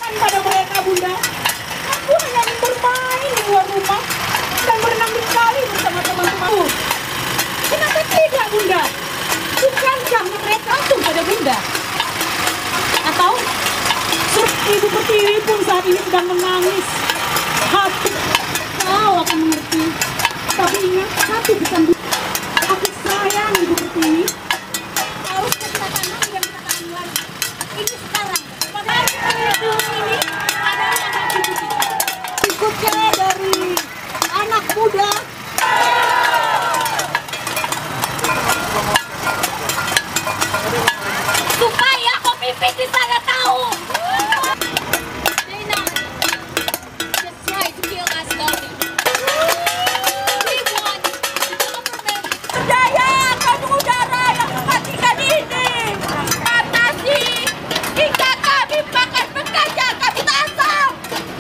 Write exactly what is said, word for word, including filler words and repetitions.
pada mereka, Bunda. Aku hanya ingin bermain di luar rumah dan berenang di kali bersama teman-temanku. Kenapa tidak, Bunda? Bukankah mereka gantung pada Bunda? Atau Ibu Pertiwi pun saat ini sedang menangis. Hati kau akan mengerti. Tapi ingat satu pesan